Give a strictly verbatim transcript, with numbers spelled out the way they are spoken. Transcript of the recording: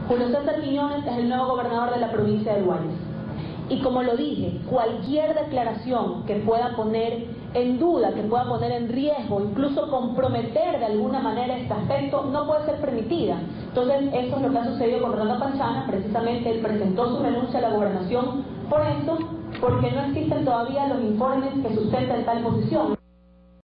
Julio César Quiñones es el nuevo gobernador de la provincia del Guayas. Y como lo dije, cualquier declaración que pueda poner en duda, que pueda poner en riesgo, incluso comprometer de alguna manera este aspecto, no puede ser permitida. Entonces, eso es lo que ha sucedido con Rolando Panchana. Precisamente él presentó su renuncia a la gobernación por esto, porque no existen todavía los informes que sustenten tal posición.